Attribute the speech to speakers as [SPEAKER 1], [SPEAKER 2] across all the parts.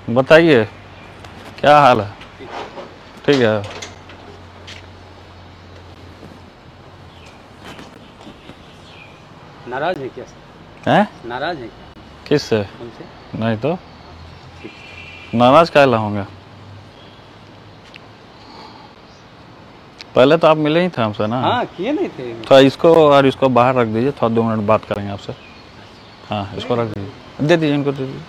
[SPEAKER 1] बताइए क्या हाल है? ठीक है।
[SPEAKER 2] नाराज है क्या?
[SPEAKER 1] हैं?
[SPEAKER 2] नाराज है क्या?
[SPEAKER 1] किससे?
[SPEAKER 2] उनसे?
[SPEAKER 1] नहीं तो नाराज काहे होंगे? पहले तो आप मिले ही थे हमसे ना।
[SPEAKER 2] हाँ, किए नहीं थे।
[SPEAKER 1] थोड़ा इसको और इसको बाहर रख दीजिए, थोड़ा 2 मिनट बात करेंगे आपसे। हाँ, इसको रख दीजिए, दे दीजिए, इनको दे दीजिए।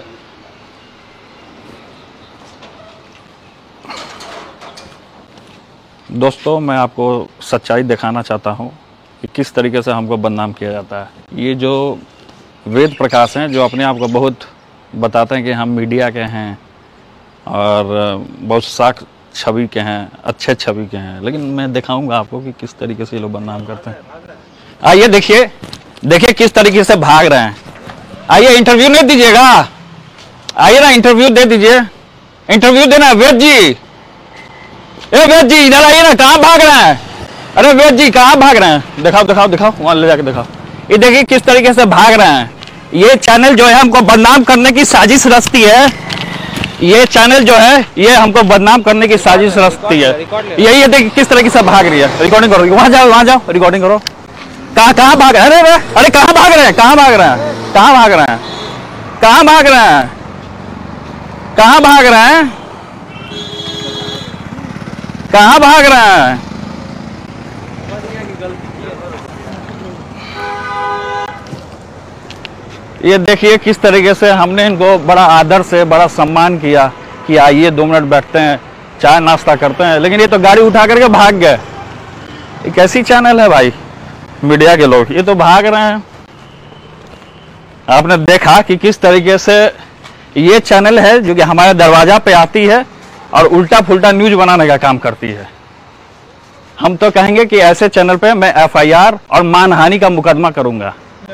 [SPEAKER 1] दोस्तों, मैं आपको सच्चाई दिखाना चाहता हूँ कि किस तरीके से हमको बदनाम किया जाता है। ये जो वेद प्रकाश हैं, जो अपने आप को बहुत बताते हैं कि हम मीडिया के हैं और बहुत साख छवि के हैं, अच्छे छवि के हैं, लेकिन मैं दिखाऊंगा आपको कि किस तरीके से ये लोग बदनाम करते हैं। आइए देखिए, देखिए किस तरीके से भाग रहे हैं। आइए, इंटरव्यू नहीं दीजिएगा? आइए ना, इंटरव्यू दे दीजिए। इंटरव्यू देना है वेद जी। ए वेद जी, इधर आइए ना, कहाँ भाग रहे हैं? अरे वेद जी, कहाँ भाग रहे हैं? दिखाओ दिखाओ दिखाओ, वहां ले जाके दिखाओ। ये देखिए किस तरीके से भाग रहे हैं। ये चैनल जो है हमको बदनाम करने की साजिश रचती है। ये चैनल जो है ये हमको बदनाम करने की साजिश रचती है। यही है, देखिए किस तरीके से भाग रही है। रिकॉर्डिंग करो, वहां जाओ, रिकॉर्डिंग करो। कहाँ भाग रहे हैं? अरे कहाँ भाग रहे हैं? कहाँ भाग रहे हैं? कहाँ भाग रहे हैं? कहाँ भाग रहे हैं? कहाँ भाग रहे हैं? कहाँ भाग रहे हैं? ये देखिए किस तरीके से हमने इनको बड़ा आदर से, बड़ा सम्मान किया कि आइए 2 मिनट बैठते हैं, चाय नाश्ता करते हैं, लेकिन ये तो गाड़ी उठा करके भाग गए। ये कैसी चैनल है भाई? मीडिया के लोग ये तो भाग रहे हैं। आपने देखा कि किस तरीके से ये चैनल है जो कि हमारे दरवाजा पे आती है और उल्टा फुल्टा न्यूज बनाने का काम करती है। हम तो कहेंगे कि ऐसे चैनल पे मैं FIR और मानहानि का मुकदमा करूंगा।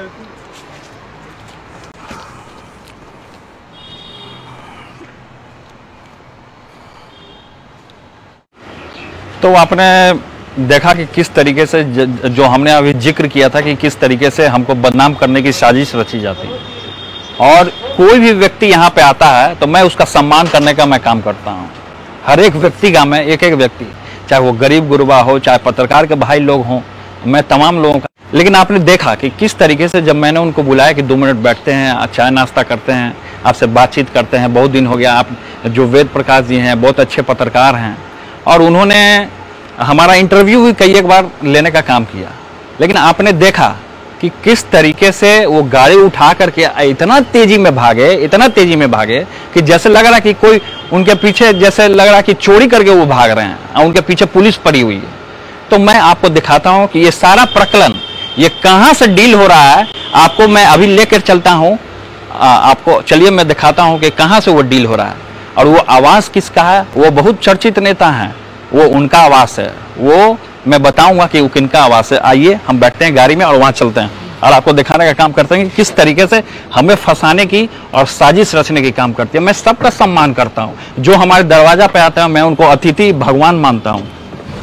[SPEAKER 1] तो आपने देखा कि किस तरीके से जो हमने अभी जिक्र किया था कि किस तरीके से हमको बदनाम करने की साजिश रची जाती है। और कोई भी व्यक्ति यहाँ पे आता है तो मैं उसका सम्मान करने का मैं काम करता हूँ। हर एक व्यक्ति का, मैं एक एक व्यक्ति, चाहे वो गरीब गुरबा हो, चाहे पत्रकार के भाई लोग हों, मैं तमाम लोगों का। लेकिन आपने देखा कि किस तरीके से जब मैंने उनको बुलाया कि 2 मिनट बैठते हैं, चाय नाश्ता करते हैं, आपसे बातचीत करते हैं, बहुत दिन हो गया, आप जो वेद प्रकाश जी हैं बहुत अच्छे पत्रकार हैं, और उन्होंने हमारा इंटरव्यू भी कई एक बार लेने का काम किया। लेकिन आपने देखा कि किस तरीके से वो गाड़ी उठा करके इतना तेजी में भागे कि जैसे लग रहा कि कोई उनके पीछे, जैसे लग रहा कि चोरी करके वो भाग रहे हैं और उनके पीछे पुलिस पड़ी हुई है। तो मैं आपको दिखाता हूं कि ये सारा प्रकरण ये कहां से डील हो रहा है। आपको मैं अभी लेकर चलता हूं, आपको चलिए मैं दिखाता हूं कि कहां से वो डील हो रहा है। और वो आवाज किसका है? वो बहुत चर्चित नेता हैं, वो उनका आवाज है। वो मैं बताऊंगा कि वो किनका आवाज है। आइए हम बैठते हैं गाड़ी में और वहां चलते हैं और आपको दिखाने का काम करते हैं कि किस तरीके से हमें फंसाने की और साजिश रचने की काम करती है। मैं सबका सम्मान करता हूं। जो हमारे दरवाजा पे आते हैं मैं उनको अतिथि भगवान मानता हूं।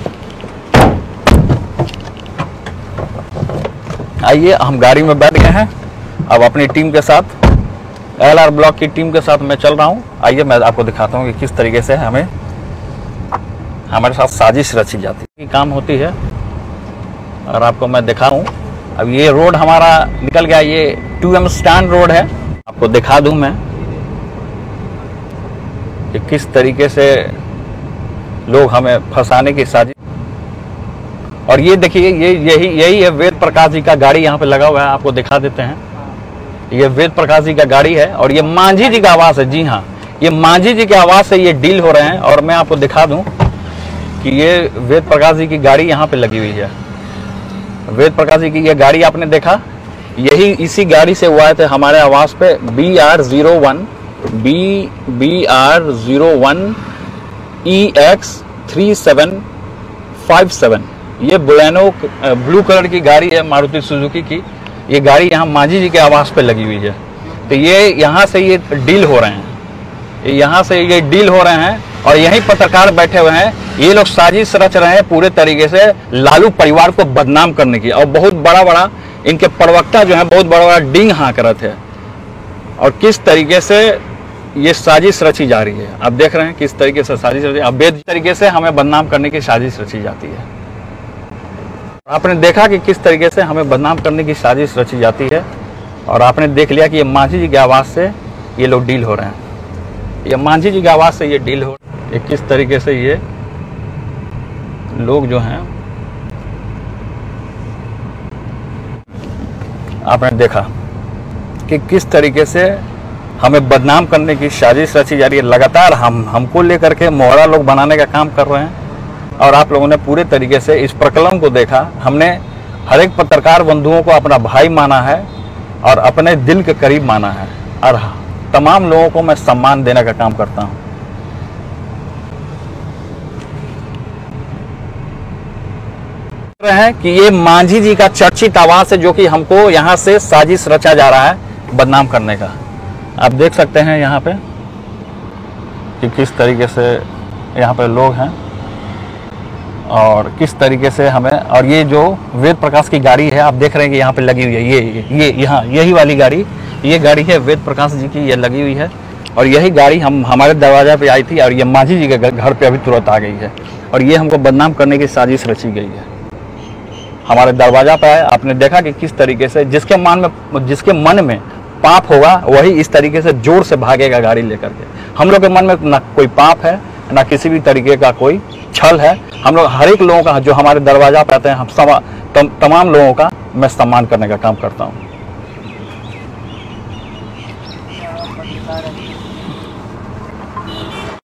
[SPEAKER 1] आइए, हम गाड़ी में बैठ गए हैं अब अपनी टीम के साथ, LR ब्लॉक की टीम के साथ मैं चल रहा हूं। आइए मैं आपको दिखाता हूं कि किस तरीके से हमारे साथ साजिश रची जाती है, काम होती है। और आपको मैं दिखाऊं, अब ये रोड हमारा निकल गया, ये 2M स्टैंड रोड है। आपको दिखा दूं मैं कि किस तरीके से लोग हमें फंसाने की साजिश। और ये देखिए, यही है वेद प्रकाश जी का गाड़ी यहाँ पे लगा हुआ है। आपको दिखा देते हैं, ये वेद प्रकाश जी का गाड़ी है और ये मांझी जी का आवास है। जी हाँ, ये मांझी जी के आवास से ये डील हो रहे हैं। और मैं आपको दिखा दूं कि ये वेद प्रकाश जी की गाड़ी यहाँ पे लगी हुई है। वेद प्रकाश जी की ये गाड़ी आपने देखा, यही इसी गाड़ी से हुआ थे हमारे आवास पे BR01 EX3757। ये बोलेनो ब्लू कलर की गाड़ी है, मारुति सुजुकी की। ये गाड़ी यहाँ मांझी जी के आवास पे लगी हुई है। तो ये यहाँ से ये डील हो रहे हैं, यहाँ से ये डील हो रहे हैं और यही पत्रकार बैठे हुए हैं। ये लोग साजिश रच रहे हैं पूरे तरीके से लालू परिवार को बदनाम करने की। और बहुत बड़ा बड़ा इनके प्रवक्ता जो है बहुत बड़ा बड़ा डींग हाँक रहे थे। और किस तरीके से ये साजिश रची जा रही है। आप देख रहे हैं किस तरीके से साजिश रची, अवैध तरीके से हमें बदनाम करने की साजिश रची जाती है। आपने देखा कि किस तरीके से हमें बदनाम करने की साजिश रची जाती है, और आपने देख लिया कि ये मांझी जी की आवाज़ से ये लोग डील हो रहे हैं। ये मांझी जी की आवाज़ से ये डील हो रहे हैं। ये किस तरीके से ये लोग जो हैं, आपने देखा कि किस तरीके से हमें बदनाम करने की साजिश रची जा रही है। लगातार हमको लेकर के मोहरा लोग बनाने का काम कर रहे हैं, और आप लोगों ने पूरे तरीके से इस प्रकरण को देखा। हमने हर एक पत्रकार बंधुओं को अपना भाई माना है और अपने दिल के करीब माना है, और तमाम लोगों को मैं सम्मान देने का काम करता हूं। है कि ये मांझी जी का चर्चित आवाज है, जो कि हमको यहाँ से साजिश रचा जा रहा है बदनाम करने का। आप देख सकते हैं यहाँ पे कि किस तरीके से यहाँ पे लोग हैं, और किस तरीके से हमें, और ये जो वेद प्रकाश की गाड़ी है आप देख रहे हैं कि यहाँ पे लगी हुई है, ये यहाँ यही वाली गाड़ी, ये गाड़ी है वेद प्रकाश जी की, ये लगी हुई है। और यही गाड़ी हमारे दरवाजा पे आई थी, और ये मांझी जी के घर पे अभी तुरंत आ गई है, और ये हमको बदनाम करने की साजिश रची गई है। हमारे दरवाजा पे आए, आपने देखा कि किस तरीके से जिसके मन में पाप होगा वही इस तरीके से जोर से भागेगा गाड़ी लेकर के। हम लोग के मन में ना कोई पाप है, ना किसी भी तरीके का कोई छल है। हम लोग हर एक लोगों का जो हमारे दरवाजा पे आते हैं, हम तमाम लोगों का मैं सम्मान करने का काम करता हूँ।